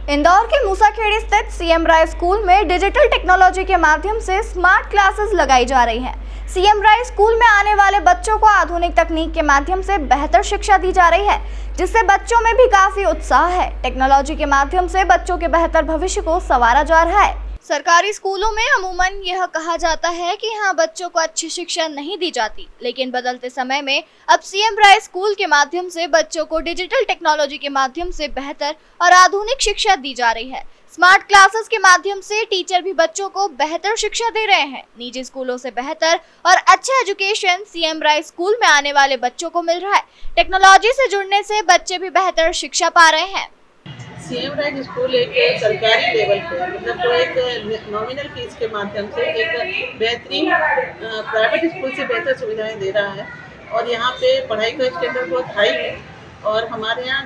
इंदौर के मूसाखेड़ी स्थित CM Rai school में डिजिटल टेक्नोलॉजी के माध्यम से स्मार्ट क्लासेस लगाई जा रही हैं। सीएम राय स्कूल में आने वाले बच्चों को आधुनिक तकनीक के माध्यम से बेहतर शिक्षा दी जा रही है, जिससे बच्चों में भी काफी उत्साह है। टेक्नोलॉजी के माध्यम से बच्चों के बेहतर भविष्य को संवारा जा रहा है। सरकारी स्कूलों में अमूमन यह कहा जाता है कि यहाँ बच्चों को अच्छी शिक्षा नहीं दी जाती, लेकिन बदलते समय में अब सीएम राय स्कूल के माध्यम से बच्चों को डिजिटल टेक्नोलॉजी के माध्यम से बेहतर और आधुनिक शिक्षा दी जा रही है। स्मार्ट क्लासेस के माध्यम से टीचर भी बच्चों को बेहतर शिक्षा दे रहे हैं। निजी स्कूलों से बेहतर और अच्छा एजुकेशन सीएम राय स्कूल में आने वाले बच्चों को मिल रहा है। टेक्नोलॉजी से जुड़ने से बच्चे भी बेहतर शिक्षा पा रहे हैं। सीएम राय स्कूल एक सरकारी लेवल पे मतलब तो एक नॉमिनल फीस के माध्यम से एक बेहतरीन प्राइवेट स्कूल से बेहतर सुविधाएं दे रहा है और यहाँ पे पढ़ाई का स्टैंडर्ड बहुत हाई है और हमारे यहाँ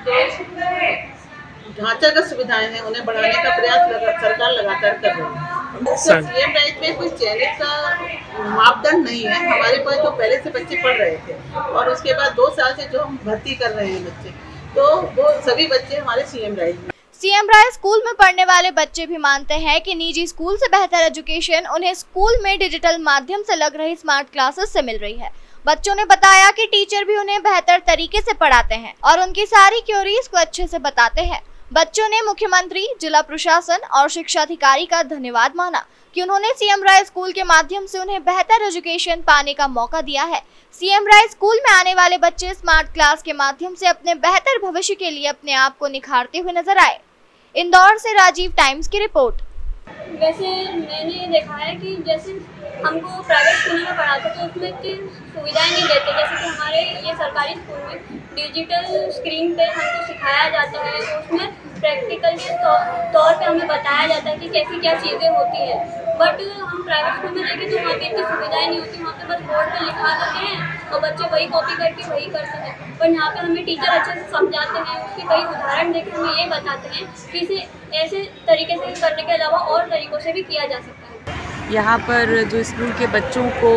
जो ढांचागत सुविधाएं हैं उन्हें बढ़ाने का प्रयास सरकार लगातार कर रही है। सीएम राय में कोई चयनित का मापदंड नहीं है। हमारे पास जो पहले से बच्चे पढ़ रहे थे और उसके बाद 2 साल से जो हम भर्ती कर रहे हैं बच्चे, तो वो सभी बच्चे हमारे सीएम राय में। सीएम राय स्कूल में पढ़ने वाले बच्चे भी मानते हैं कि निजी स्कूल से बेहतर एजुकेशन उन्हें स्कूल में डिजिटल माध्यम से लग रही स्मार्ट क्लासेस से मिल रही है। बच्चों ने बताया कि टीचर भी उन्हें बेहतर तरीके से पढ़ाते हैं और उनकी सारी क्वेरीज को अच्छे से बताते हैं। बच्चों ने मुख्यमंत्री, जिला प्रशासन और शिक्षा अधिकारी का धन्यवाद माना कि उन्होंने सीएम राय स्कूल के माध्यम से उन्हें बेहतर एजुकेशन पाने का मौका दिया है। सीएम राय स्कूल में आने वाले बच्चे स्मार्ट क्लास के माध्यम से अपने बेहतर भविष्य के लिए अपने आप को निखारते हुए नजर आए। इंदौर से राजीव टाइम्स की रिपोर्ट। वैसे मैंने देखा है कि जैसे हमको प्राइवेट स्कूल में पढ़ाते तो उसमें इतनी सुविधाएं नहीं देते, जैसे कि हमारे ये सरकारी स्कूल में डिजिटल स्क्रीन पे हमको सिखाया जाता है, तो उसमें प्रैक्टिकल के तौर पे हमें बताया जाता है कि कैसी क्या चीज़ें होती है। बट हम प्राइवेट स्कूल में देखें तो वहाँ पे इतनी सुविधाएं नहीं होती, वहाँ पे बस बोर्ड पे लिखा देते हैं और बच्चे वही कॉपी करके वही करते हैं। पर यहाँ पे हमें टीचर अच्छे से समझाते हैं, उसके कई उदाहरण देकर हमें ये बताते हैं कि इसे ऐसे तरीके से करने के अलावा और तरीक़ों से भी किया जा सकता है। यहाँ पर जो स्कूल के बच्चों को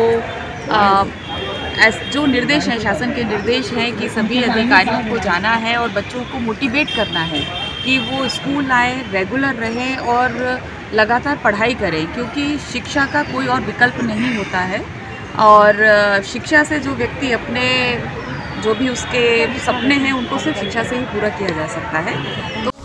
जो निर्देश हैं, शासन के निर्देश हैं कि सभी अधिकारियों को जाना है और बच्चों को मोटिवेट करना है कि वो स्कूल आए, रेगुलर रहें और लगातार पढ़ाई करें, क्योंकि शिक्षा का कोई और विकल्प नहीं होता है। और शिक्षा से जो व्यक्ति अपने जो भी उसके सपने हैं उनको सिर्फ शिक्षा से ही पूरा किया जा सकता है। तो